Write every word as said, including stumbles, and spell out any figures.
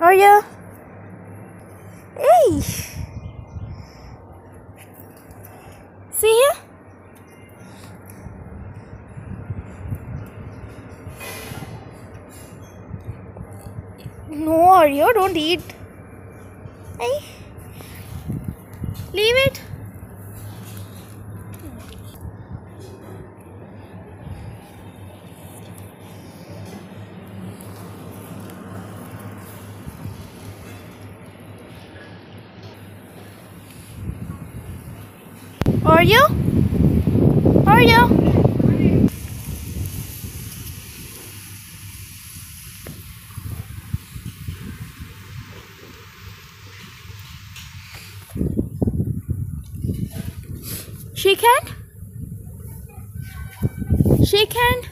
Arya. Hey. See here. No, Arya, don't eat. Hey. Leave it. Arya? Arya? Shake hand? Shake hand?